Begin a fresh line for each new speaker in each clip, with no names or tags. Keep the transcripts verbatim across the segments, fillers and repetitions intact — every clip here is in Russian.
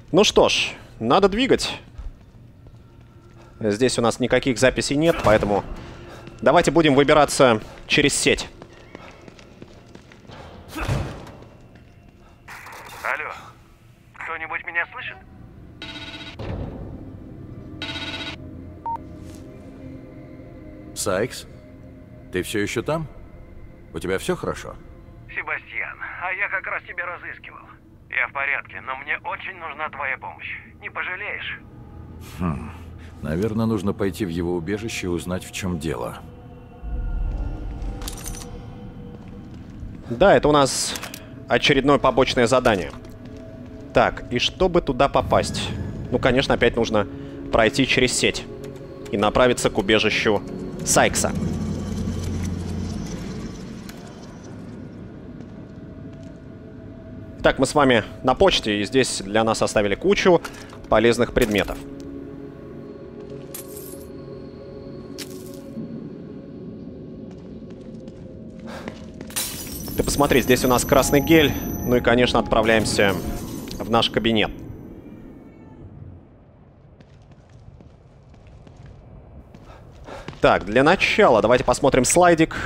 Ну что ж, надо двигать. Здесь у нас никаких записей нет, поэтому давайте будем выбираться через сеть.
Алло, кто-нибудь меня слышит?
Сайкс, ты все еще там? У тебя все хорошо?
Себастьян, а я как раз тебя разыскивал. Я в порядке, но мне очень нужна твоя помощь. Не пожалеешь?
Хм, наверное, нужно пойти в его убежище и узнать, в чем дело.
Да, это у нас очередное побочное задание. Так, и чтобы туда попасть? Ну, конечно, опять нужно пройти через сеть и направиться к убежищу Сайкса. Так, мы с вами на почте, и здесь для нас оставили кучу полезных предметов. Ты посмотри, здесь у нас красный гель. Ну и, конечно, отправляемся в наш кабинет. Так, для начала давайте посмотрим слайдик.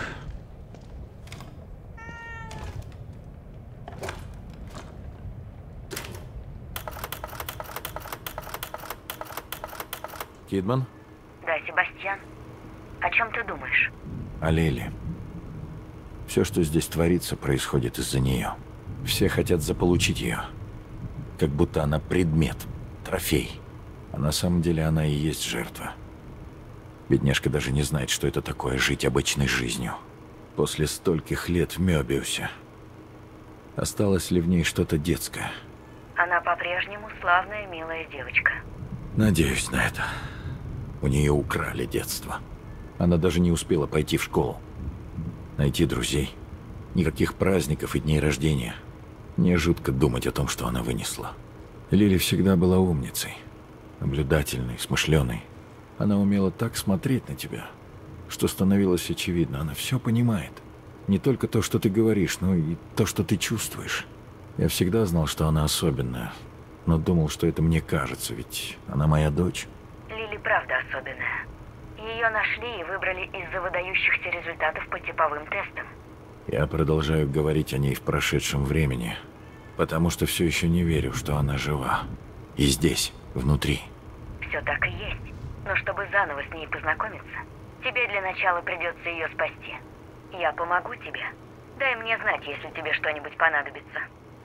Кидман?
Да, Себастьян. О чем ты думаешь?
О Лили. Все, что здесь творится, происходит из-за нее. Все хотят заполучить ее. Как будто она предмет, трофей. А на самом деле она и есть жертва. Бедняжка даже не знает, что это такое жить обычной жизнью. После стольких лет в Мёбиусе. Осталось ли в ней что-то детское?
Она по-прежнему славная, милая девочка.
Надеюсь на это. У нее украли детство. Она даже не успела пойти в школу. Найти друзей. Никаких праздников и дней рождения. Мне жутко думать о том, что она вынесла. Лили всегда была умницей. Наблюдательной, смышленой. Она умела так смотреть на тебя, что становилось очевидно. Она все понимает. Не только то, что ты говоришь, но и то, что ты чувствуешь. Я всегда знал, что она особенная. Но думал, что это мне кажется, ведь она моя дочь.
Лили правда особенная. Ее нашли и выбрали из-за выдающихся результатов по типовым тестам.
Я продолжаю говорить о ней в прошедшем времени, потому что все еще не верю, что она жива. И здесь, внутри.
Все так и есть. Но чтобы заново с ней познакомиться, тебе для начала придется ее спасти. Я помогу тебе. Дай мне знать, если тебе что-нибудь понадобится.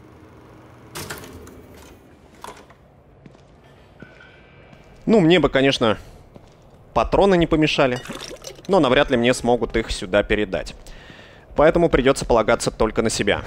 Ну, мне бы, конечно, патроны не помешали, но навряд ли мне смогут их сюда передать. Поэтому придется полагаться только на себя.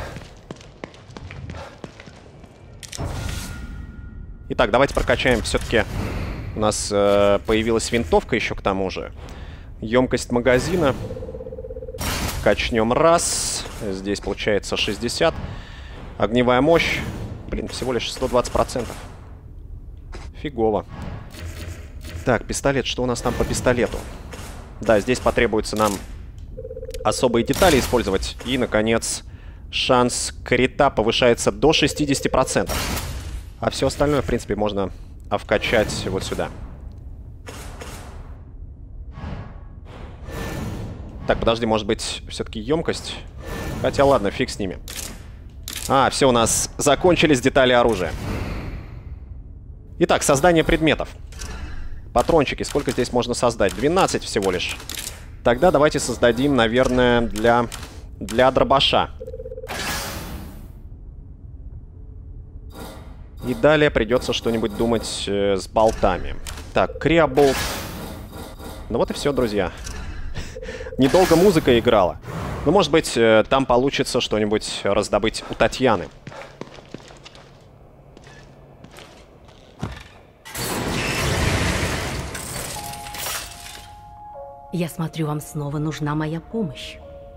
Итак, давайте прокачаем все-таки. У нас э, появилась винтовка еще к тому же. Емкость магазина. Качнем раз. Здесь получается шестьдесят. Огневая мощь. Блин, всего лишь сто двадцать процентов. Фигово. Так, пистолет. Что у нас там по пистолету? Да, здесь потребуется нам особые детали использовать. И, наконец, шанс крита повышается до шестидесяти процентов. А все остальное, в принципе, можно вкачать вот сюда. Так, подожди, может быть, все-таки емкость? Хотя ладно, фиг с ними. А, все, у нас закончились детали оружия. Итак, создание предметов. Патрончики. Сколько здесь можно создать? двенадцать всего лишь. Тогда давайте создадим, наверное, для, для дробаша. И далее придется что-нибудь думать э, с болтами. Так, криоболт. Ну вот и все, друзья. Недолго музыка играла. Ну, может быть, э, там получится что-нибудь раздобыть у Татьяны.
Я смотрю, вам снова нужна моя помощь.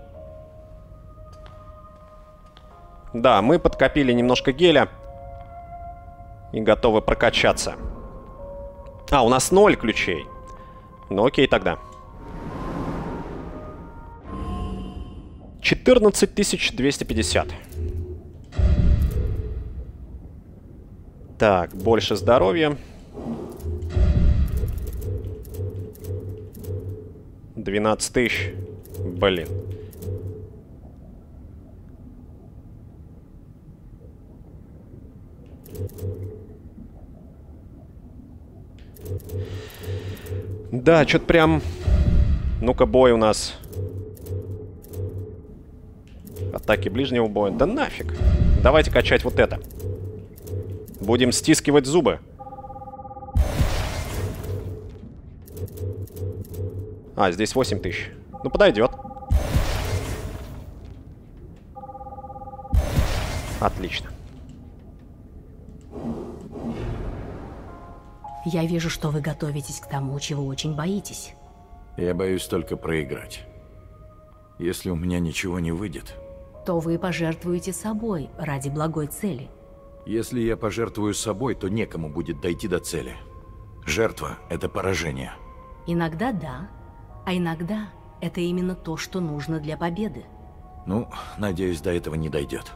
Да, мы подкопили немножко геля. И готовы прокачаться. А, у нас ноль ключей. Ну окей тогда. четырнадцать тысяч двести пятьдесят. Так, больше здоровья. двенадцать тысяч. Блин. Да, что-то прям... Ну-ка, бой у нас. Атаки ближнего боя. Да нафиг. Давайте качать вот это. Будем стискивать зубы. А, здесь восемь тысяч. Ну, подойдет. Отлично.
Я вижу, что вы готовитесь к тому, чего очень боитесь.
Я боюсь только проиграть. Если у меня ничего не выйдет...
То вы пожертвуете собой ради благой цели.
Если я пожертвую собой, то некому будет дойти до цели. Жертва — это поражение.
Иногда да, а иногда это именно то, что нужно для победы.
Ну, надеюсь, до этого не дойдет.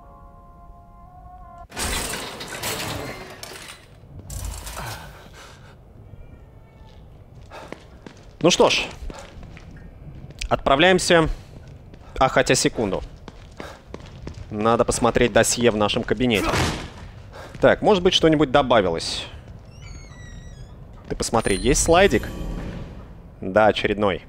Ну что ж, отправляемся... А, хотя секунду. Надо посмотреть досье в нашем кабинете. Так, может быть, что-нибудь добавилось. Ты посмотри, есть слайдик? Да, очередной.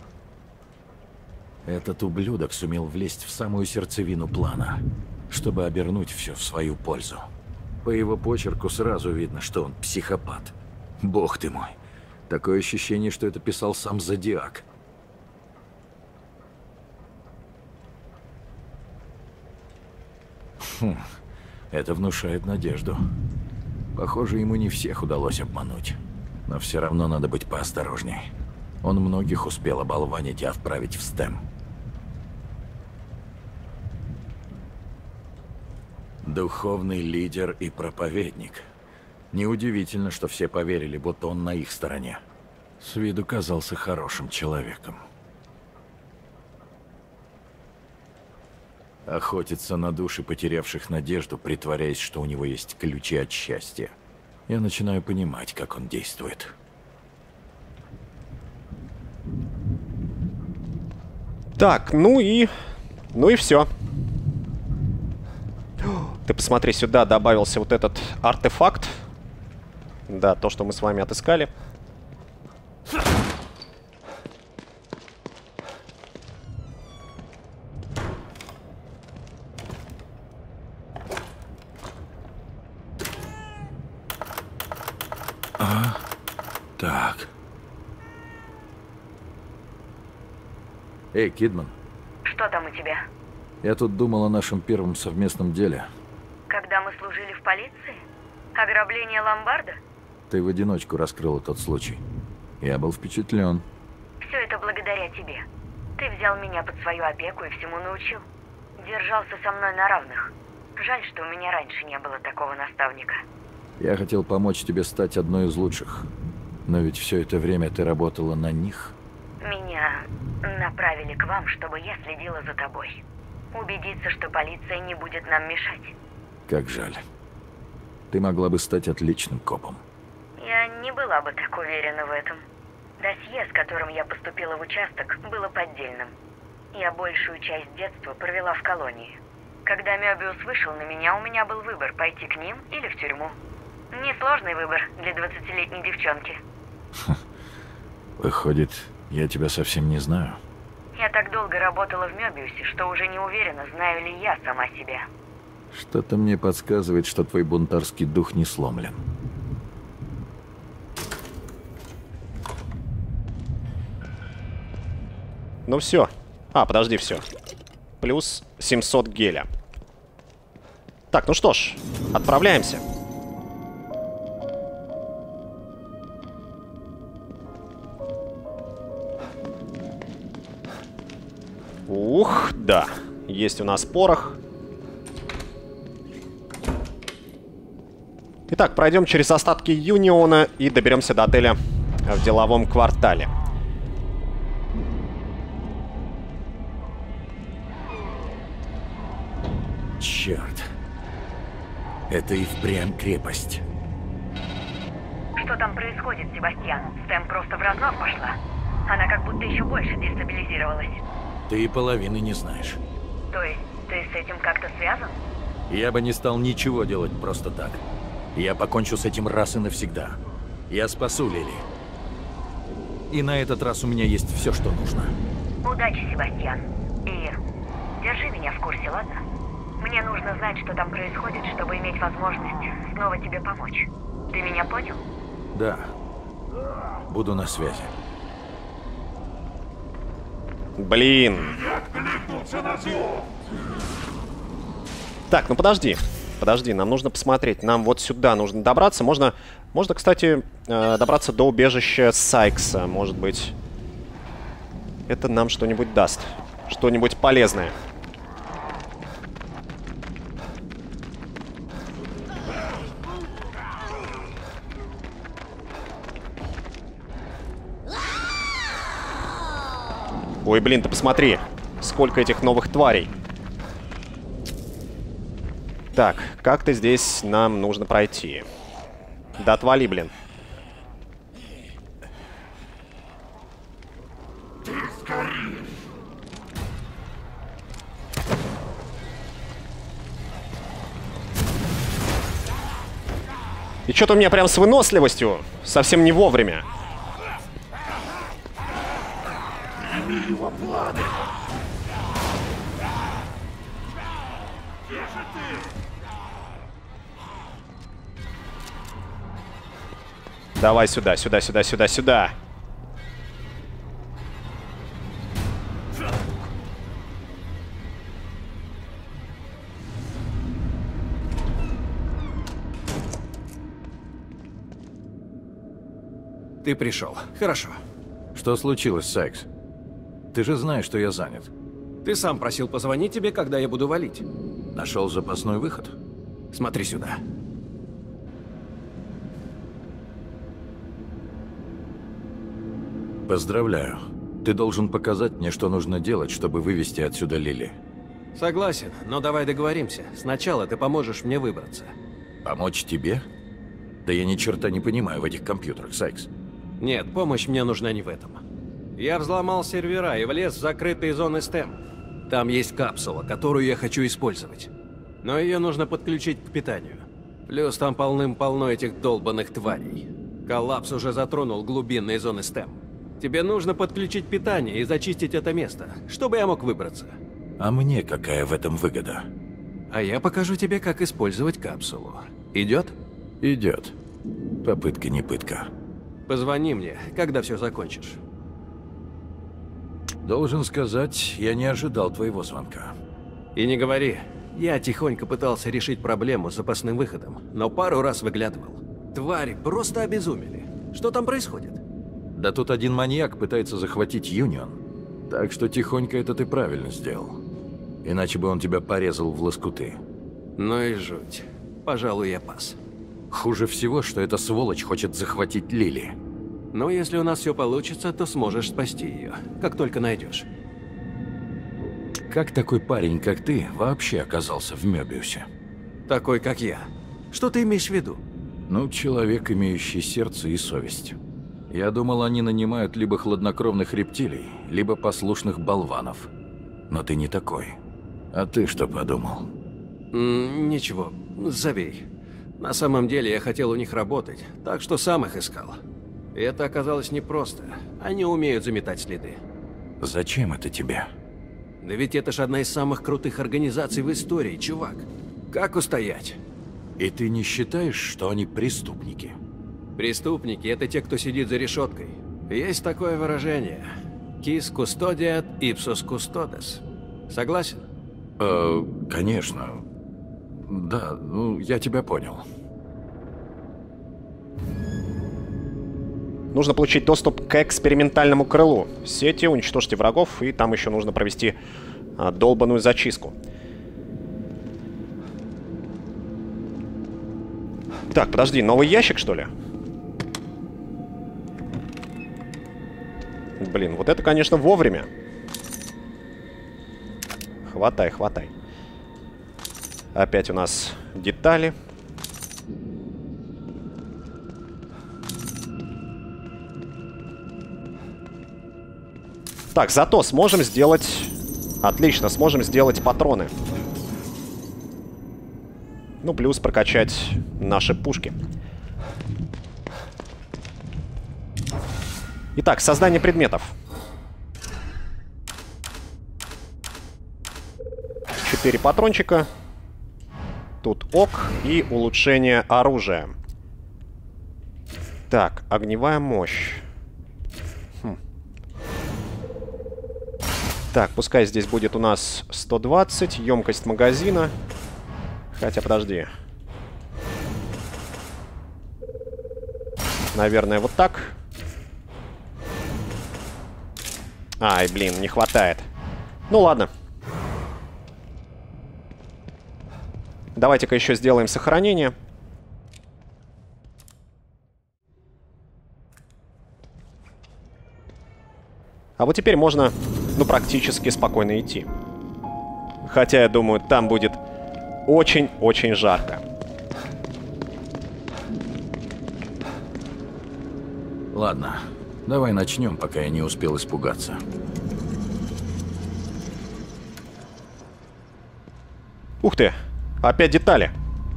Этот ублюдок сумел влезть в самую сердцевину плана, чтобы обернуть все в свою пользу. По его почерку сразу видно, что он психопат. Бог ты мой. Такое ощущение, что это писал сам Зодиак. Хм, это внушает надежду. Похоже, ему не всех удалось обмануть. Но все равно надо быть поосторожней. Он многих успел оболванить и отправить в стем. Духовный лидер и проповедник. Неудивительно, что все поверили, будто он на их стороне. С виду казался хорошим человеком. Охотится на души потерявших надежду, притворяясь, что у него есть ключи от счастья. Я начинаю понимать, как он действует.
Так, ну и... Ну и все. Ты посмотри, сюда добавился вот этот артефакт. Да, то, что мы с вами отыскали.
А? Так. Эй, Кидман.
Что там у тебя?
Я тут думал о нашем первом совместном деле.
Когда мы служили в полиции? Ограбление ломбарда?
Ты в одиночку раскрыла тот случай. Я был впечатлен.
Все это благодаря тебе. Ты взял меня под свою опеку и всему научил. Держался со мной на равных. Жаль, что у меня раньше не было такого наставника.
Я хотел помочь тебе стать одной из лучших. Но ведь все это время ты работала на них.
Меня направили к вам, чтобы я следила за тобой. Убедиться, что полиция не будет нам мешать.
Как жаль. Ты могла бы стать отличным копом.
Я не была бы так уверена в этом. Досье, с которым я поступила в участок, было поддельным. Я большую часть детства провела в колонии. Когда Мёбиус вышел на меня, у меня был выбор, пойти к ним или в тюрьму. Несложный выбор для двадцатилетней девчонки.
Выходит, я тебя совсем не знаю.
Я так долго работала в Мёбиусе, что уже не уверена, знаю ли я сама себя.
Что-то мне подсказывает, что твой бунтарский дух не сломлен.
Ну все. А, подожди, все. Плюс семьсот геля. Так, ну что ж, отправляемся. Ух, да. Есть у нас порох. Итак, пройдем через остатки Юниона и доберемся до отеля в деловом квартале.
Черт. Это и впрямь крепость.
Что там происходит, Себастьян? Стэм просто в разнос пошла. Она как будто еще больше дестабилизировалась.
Ты и половины не знаешь.
То есть, ты с этим как-то связан?
Я бы не стал ничего делать просто так. Я покончу с этим раз и навсегда. Я спасу Лили. И на этот раз у меня есть все, что нужно.
Удачи, Себастьян. И держи меня в курсе, ладно? Мне нужно знать, что там происходит, чтобы иметь возможность снова тебе помочь. Ты меня понял?
Да. Буду на связи.
Блин. Так, ну подожди. Подожди, нам нужно посмотреть. Нам вот сюда нужно добраться. Можно, можно, кстати, э, добраться до убежища Сайкса. Может быть, это нам что-нибудь даст. Что-нибудь полезное. Ой, блин, ты посмотри, сколько этих новых тварей. Так, как-то здесь нам нужно пройти. Да отвали, блин. И что-то у меня прям с выносливостью совсем не вовремя. Давай сюда, сюда, сюда, сюда, сюда.
Ты пришел. Хорошо.
Что случилось, Сайкс? Ты же знаешь, что я занят.
Ты сам просил позвонить тебе, когда я буду валить.
Нашел запасной выход?
Смотри сюда.
Поздравляю. Ты должен показать мне, что нужно делать, чтобы вывести отсюда Лили.
Согласен, но давай договоримся. Сначала ты поможешь мне выбраться.
Помочь тебе? Да я ни черта не понимаю в этих компьютерах, Сайкс.
Нет, помощь мне нужна не в этом. Я взломал сервера и влез в закрытые зоны стэм. Там есть капсула, которую я хочу использовать. Но ее нужно подключить к питанию. Плюс там полным-полно этих долбанных тварей. Коллапс уже затронул глубинные зоны стэм. Тебе нужно подключить питание и зачистить это место, чтобы я мог выбраться.
А мне какая в этом выгода?
А я покажу тебе, как использовать капсулу. Идет?
Идет. Попытка не пытка.
Позвони мне, когда все закончишь.
Должен сказать, я не ожидал твоего звонка.
И не говори. Я тихонько пытался решить проблему с запасным выходом, но пару раз выглядывал. Твари просто обезумели. Что там происходит?
Да тут один маньяк пытается захватить Юнион. Так что тихонько это ты правильно сделал. Иначе бы он тебя порезал в лоскуты.
Ну и жуть. Пожалуй, я пас.
Хуже всего, что эта сволочь хочет захватить Лили.
Но если у нас все получится, то сможешь спасти ее, как только найдешь.
Как такой парень, как ты, вообще оказался в Мёбиусе?
Такой, как я. Что ты имеешь в виду?
Ну, человек, имеющий сердце и совесть. Я думал, они нанимают либо хладнокровных рептилий, либо послушных болванов. Но ты не такой. А ты что подумал?
М, ничего, забей. На самом деле я хотел у них работать, так что сам их искал. И это оказалось непросто. Они умеют заметать следы.
Зачем это тебе?
Да ведь это ж одна из самых крутых организаций в истории, чувак. Как устоять?
И ты не считаешь, что они преступники?
Преступники – это те, кто сидит за решеткой. Есть такое выражение. Quis custodiat, ipsos custodes. Согласен?
Э, конечно. Да, ну, я тебя понял.
Нужно получить доступ к экспериментальному крылу сети, уничтожьте врагов, и там еще нужно провести а, долбаную зачистку. Так, подожди, новый ящик, что ли? Блин, вот это, конечно, вовремя. Хватай, хватай. Опять у нас детали. Так, зато сможем сделать... Отлично, сможем сделать патроны. Ну, плюс прокачать наши пушки. Итак, создание предметов. Четыре патрончика. Тут ок и улучшение оружия. Так, огневая мощь. Хм. Так, пускай здесь будет у нас сто двадцать, емкость магазина. Хотя, подожди. Наверное, вот так. Ай, блин, не хватает. Ну ладно. Давайте-ка еще сделаем сохранение. А вот теперь можно, ну, практически спокойно идти. Хотя, я думаю, там будет очень-очень жарко.
Ладно, давай начнем, пока я не успел испугаться.
Ух ты! Опять детали.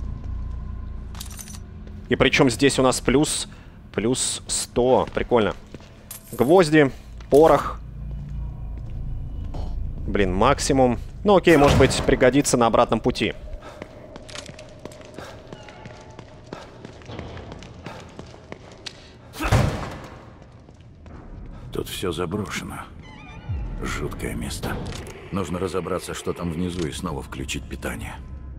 И причем здесь у нас плюс... Плюс сто. Прикольно. Гвозди, порох. Блин, максимум. Ну окей, может быть, пригодится на обратном пути.
Тут все заброшено. Жуткое место. Нужно разобраться, что там внизу, и снова включить питание.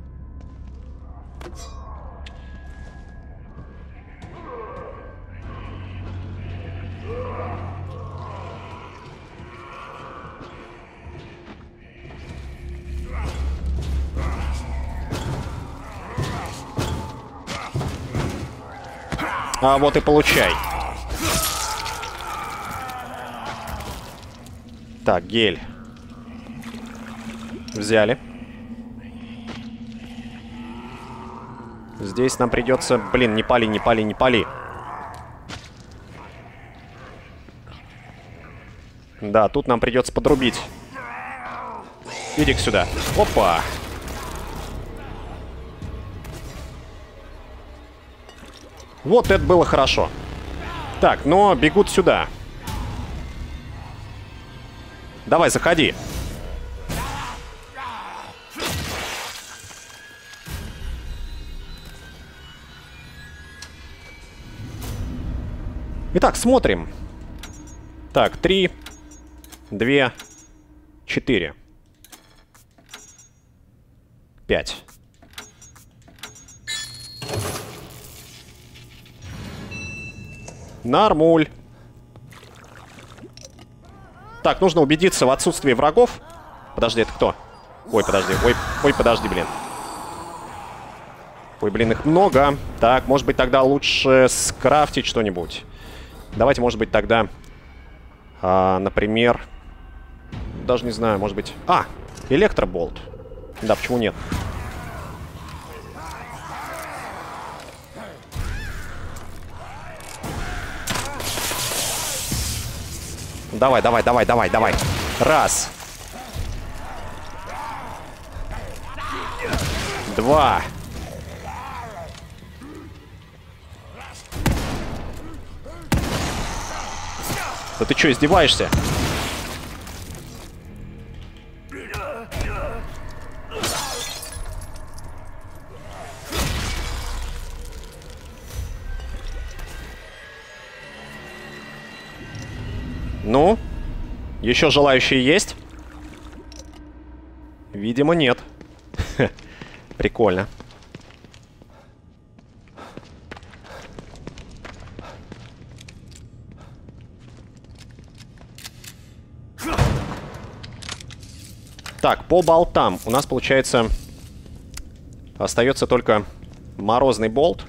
А вот и получай. Так, гель. Взяли. Здесь нам придется... Блин, не пали, не пали, не пали. Да, тут нам придется подрубить. Иди-ка сюда. Опа! Вот это было хорошо. Так, но бегут сюда. Давай, заходи. Итак, смотрим. Так, три, две, четыре, пять. Нормуль. Так, нужно убедиться в отсутствии врагов. Подожди, это кто? Ой, подожди. Ой, ой, подожди, блин. Ой, блин, их много. Так, может быть, тогда лучше скрафтить что-нибудь. Давайте, может быть, тогда... А, например... Даже не знаю, может быть... А! Электроболт. Да, почему нет? Давай, давай, давай, давай, давай. Раз. Два. Да ты что, издеваешься? Ну? Еще желающие есть? Видимо, нет. Прикольно. Так, по болтам у нас, получается, остается только морозный болт.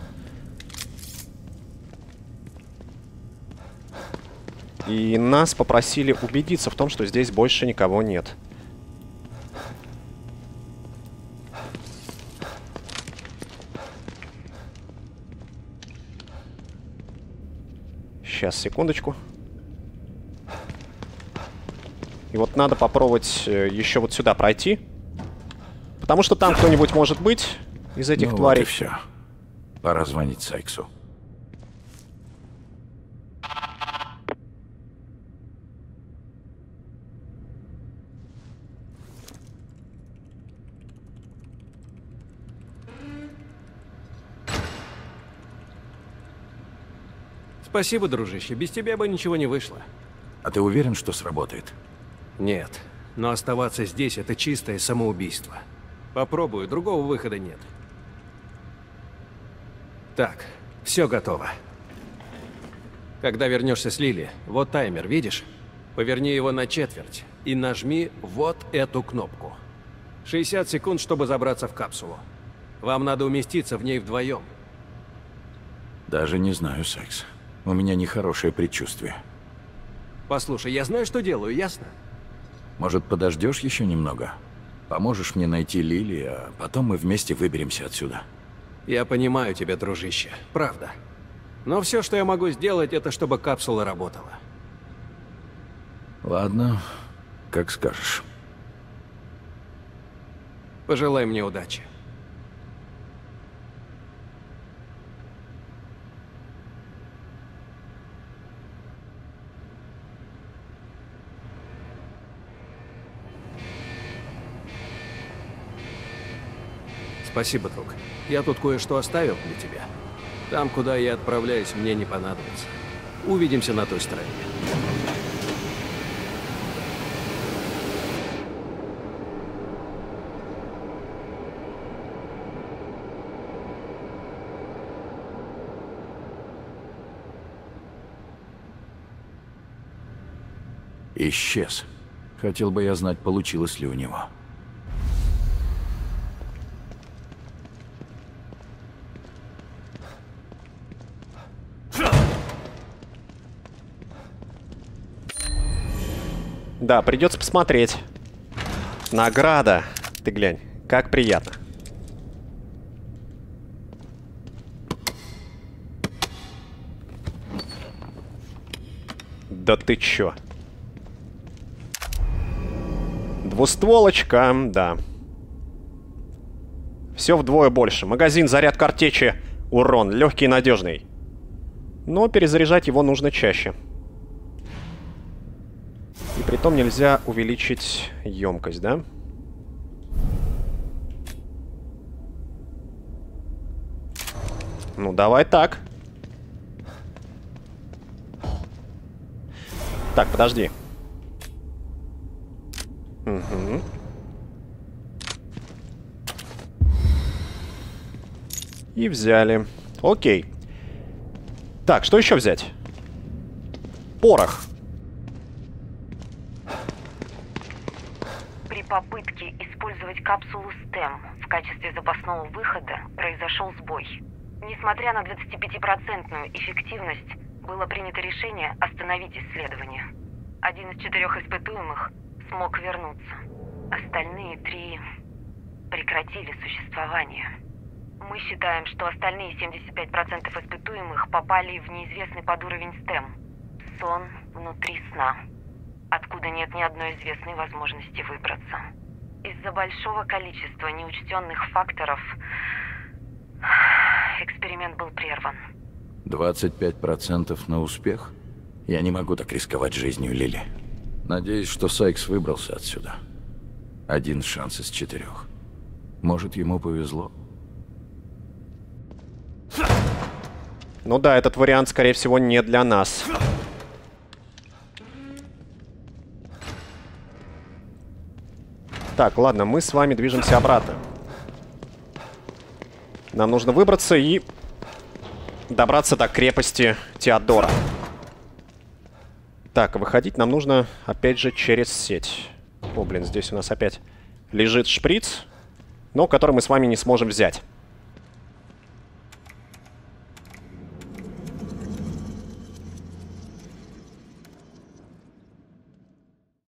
И нас попросили убедиться в том, что здесь больше никого нет. Сейчас, секундочку. И вот надо попробовать еще вот сюда пройти. Потому что там кто-нибудь может быть из этих
ну
тварей.
Вот и все. Пора звонить Сайксу.
Спасибо, дружище. Без тебя бы ничего не вышло.
А ты уверен, что сработает?
Нет. Но оставаться здесь — это чистое самоубийство. Попробую, другого выхода нет. Так, все готово. Когда вернешься с Лили, вот таймер, видишь? Поверни его на четверть и нажми вот эту кнопку. шестьдесят секунд, чтобы забраться в капсулу. Вам надо уместиться в ней вдвоем.
Даже не знаю, Сайкс. У меня нехорошее предчувствие.
Послушай, я знаю, что делаю, ясно?
Может, подождешь еще немного? Поможешь мне найти Лили, а потом мы вместе выберемся отсюда.
Я понимаю тебя, дружище, правда. Но все, что я могу сделать, это чтобы капсула работала.
Ладно, как скажешь.
Пожелай мне удачи. Спасибо, друг. Я тут кое-что оставил для тебя. Там, куда я отправляюсь, мне не понадобится. Увидимся на той стороне.
Исчез. Хотел бы я знать, получилось ли у него.
Да, придется посмотреть. Награда. Ты глянь, как приятно. Да ты чё? Двустволочка, да. Все вдвое больше. Магазин, заряд картечи, урон. Легкий и надежный. Но перезаряжать его нужно чаще. И притом нельзя увеличить емкость, да? Ну, давай так. Так, подожди. Угу. И взяли. Окей. Так, что еще взять? Порох.
При попытке использовать капсулу стэм в качестве запасного выхода произошел сбой. Несмотря на двадцатипятипроцентную эффективность, было принято решение остановить исследование. Один из четырех испытуемых смог вернуться. Остальные три прекратили существование. Мы считаем, что остальные семьдесят пять процентов испытуемых попали в неизвестный подуровень стэм. Сон внутри сна, откуда нет ни одной известной возможности выбраться. Из-за большого количества неучтенных факторов эксперимент был прерван.
двадцать пять процентов на успех? Я не могу так рисковать жизнью Лили. Надеюсь, что Сайкс выбрался отсюда. Один шанс из четырех. Может, ему повезло.
Ну да, этот вариант, скорее всего, не для нас. Так, ладно, мы с вами движемся обратно. Нам нужно выбраться и добраться до крепости Теодора. Так, выходить нам нужно, опять же, через сеть. О, блин, здесь у нас опять лежит шприц, но который мы с вами не сможем взять.